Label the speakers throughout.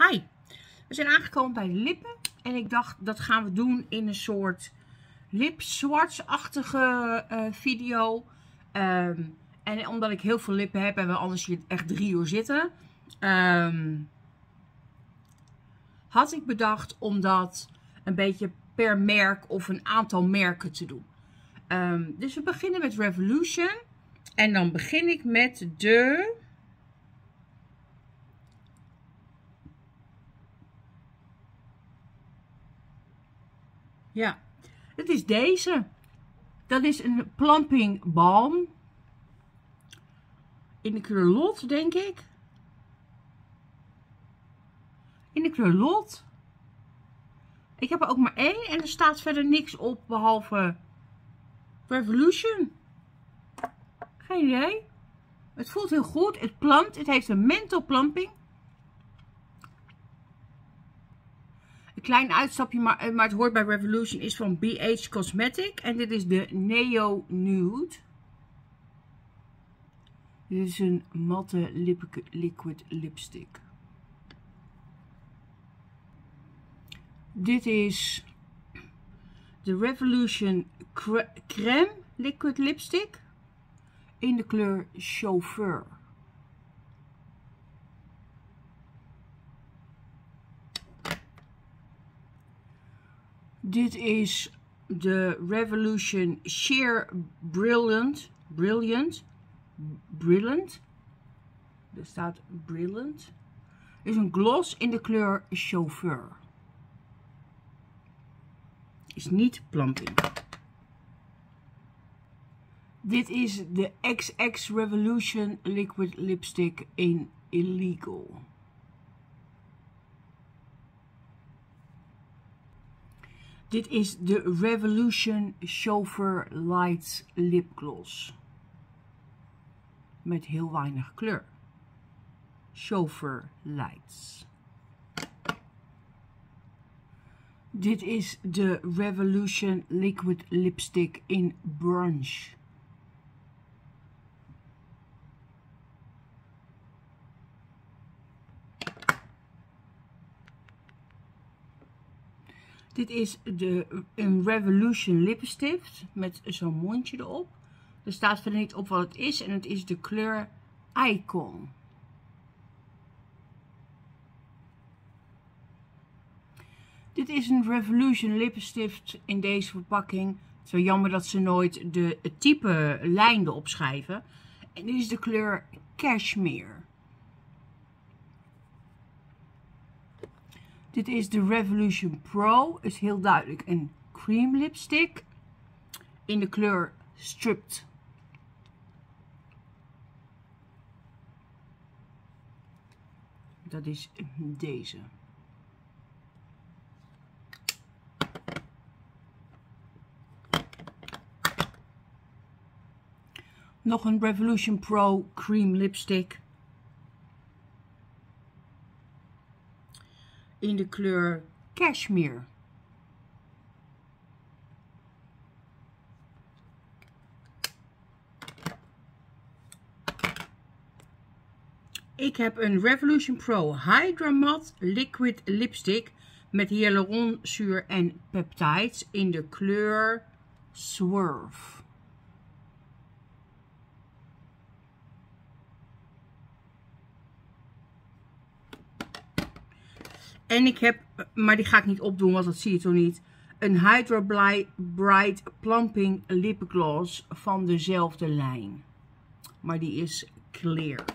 Speaker 1: Hi, we zijn aangekomen bij de lippen en ik dacht dat gaan we doen in een soort lipswarts-achtige video. En omdat ik heel veel lippen heb en we anders hier echt 3 uur zitten, had ik bedacht om dat een beetje per merk of een aantal merken te doen. Dus we beginnen met Revolution en dan begin ik met de... Ja, het is deze. Dat is een plumping balm. In de kleur Lot, denk ik. In de kleur Lot. Ik heb er ook maar 1 en er staat verder niks op behalve Revolution. Geen idee. Het voelt heel goed. Het plumpt. Het heeft een menthol plumping. Een klein uitstapje, maar het hoort bij Revolution, is van BH Cosmetic. En dit is de Neo Nude. Dit is een matte liquid lipstick. Dit is de Revolution Crème Liquid Lipstick in de kleur Chauffeur. Dit is de Revolution Sheer Brilliant. Er staat Brilliant. Is een gloss in de kleur Chauffeur. Is niet plumping. Dit is de XX Revolution Liquid Lipstick in Illegal. Dit is de Revolution Chauffeur Lights Lip Gloss. Met heel weinig kleur. Chauffeur Lights. Dit is de Revolution Liquid Lipstick in Brunch. Dit is een Revolution lippenstift met zo'n mondje erop. Er staat verder niet op wat het is en het is de kleur Icon. Dit is een Revolution lippenstift in deze verpakking. Het is wel jammer dat ze nooit het type lijn erop schrijven. En dit is de kleur Cashmere. Dit is de Revolution Pro. Is heel duidelijk een cream lipstick in de kleur Stripped. Dat is deze. Nog een Revolution Pro cream lipstick in de kleur Cashmere. Ik heb een Revolution Pro Hydra Matte Liquid Lipstick met hyaluronzuur en peptides in de kleur Swerve. En ik heb, maar die ga ik niet opdoen, want dat zie je toch niet, een Hydra Bright Plumping Lip Gloss van dezelfde lijn. Maar die is clear.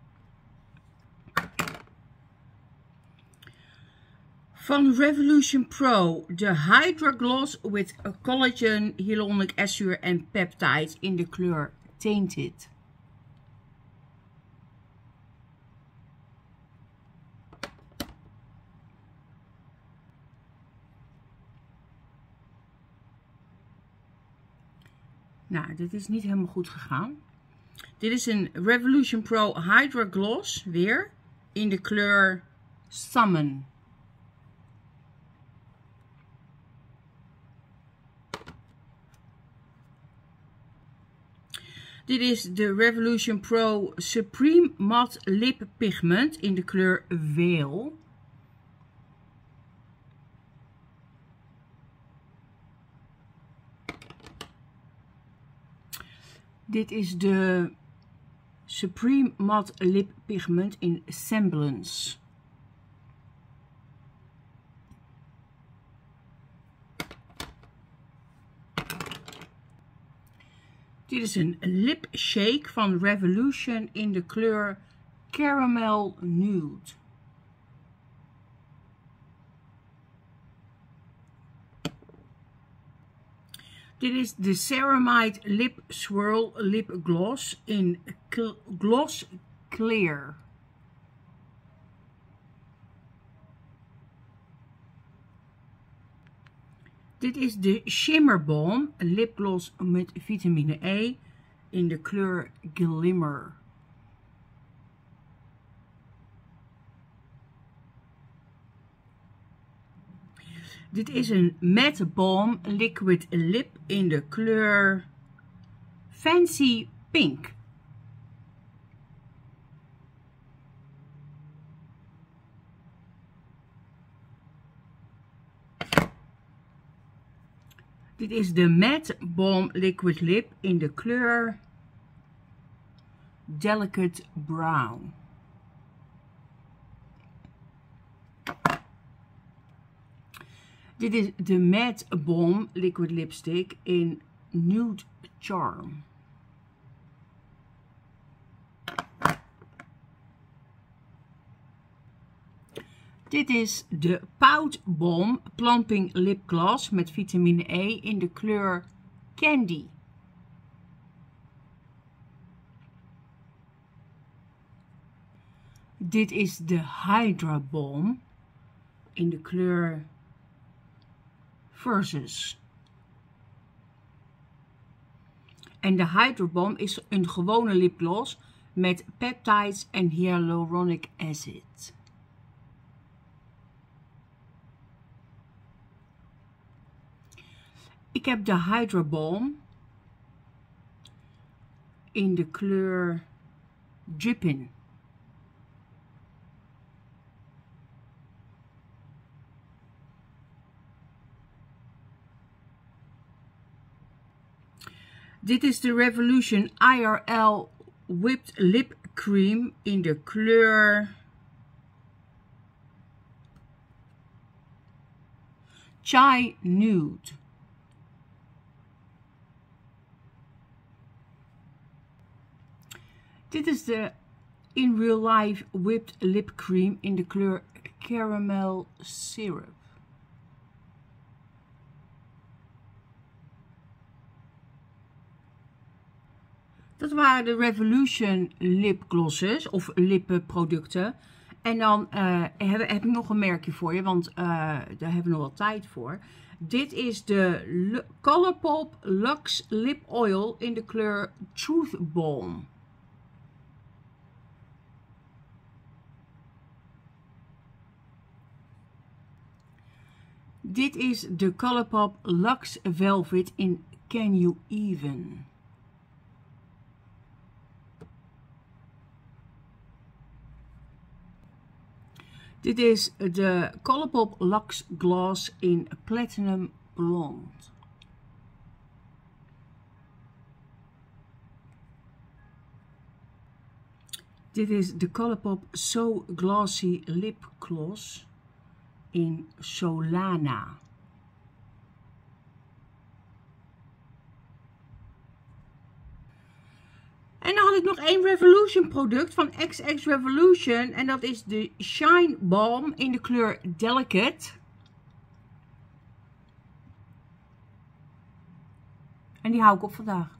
Speaker 1: Van Revolution Pro de Hydra Gloss with Collagen, Hyaluronic Acid en Peptides in de kleur Tainted. Nou, dit is niet helemaal goed gegaan. Dit is een Revolution Pro Hydra Gloss, weer, in de kleur Summon. Dit is de Revolution Pro Supreme Matte Lip Pigment in de kleur Veil. Dit is de Supreme Matte Lip Pigment in Semblance. Dit is een lip shake van Revolution in de kleur Caramel Nude. Dit is de Ceramide Lip Swirl Lip Gloss in Gloss Clear. Dit is de Shimmer Balm lipgloss met vitamine E in de kleur Glimmer. Dit is een Matte Balm Liquid Lip in de kleur Fancy Pink. Dit is de Matte Balm Liquid Lip in de kleur Delicate Brown. Dit is de Matte Balm Liquid Lipstick in Nude Charm. Dit is de Pout Balm Plumping Lip Gloss met vitamine E in de kleur Candy. Dit is de Hydra Balm in de kleur Versus. En de Hydra Balm is een gewone lipgloss met peptides en hyaluronic acid. Ik heb de Hydra Balm in de kleur Drippin'. Dit is de Revolution IRL Whipped Lip Cream in de kleur Chai Nude. Dit is de In Real Life Whipped Lip Cream in de kleur Caramel Syrup. Dat waren de Revolution lipglosses of lippenproducten. En dan heb ik nog een merkje voor je, want daar hebben we nog wel tijd voor. Dit is de Colourpop Luxe Lip Oil in de kleur Truth Balm. Dit is de Colourpop Luxe Velvet in Can You Even. Dit is de Colourpop Luxe Gloss in Platinum Blonde. Dit is de Colourpop So Glossy Lip Gloss in Solana. En dan had ik nog één Revolution product van XX Revolution. En dat is de Shine Balm in de kleur Delicate. En die hou ik op vandaag.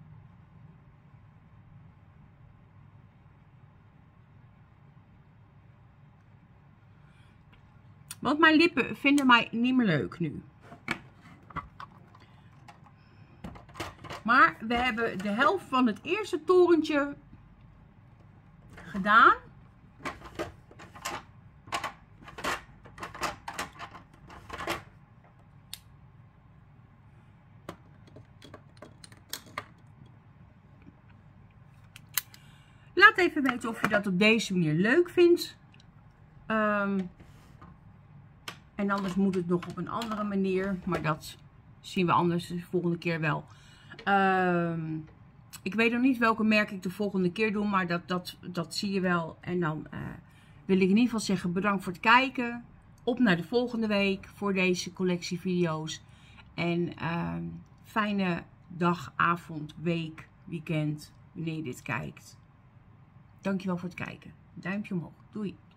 Speaker 1: Want mijn lippen vinden mij niet meer leuk nu. Maar we hebben de helft van het eerste torentje gedaan. Laat even weten of je dat op deze manier leuk vindt. En anders moet het nog op een andere manier. Maar dat zien we anders de volgende keer wel. Ik weet nog niet welke merk ik de volgende keer doe, maar dat zie je wel. En dan wil ik in ieder geval zeggen bedankt voor het kijken. Op naar de volgende week voor deze collectie video's. En fijne dag, avond, week, weekend, wanneer je dit kijkt. Dankjewel voor het kijken. Duimpje omhoog. Doei.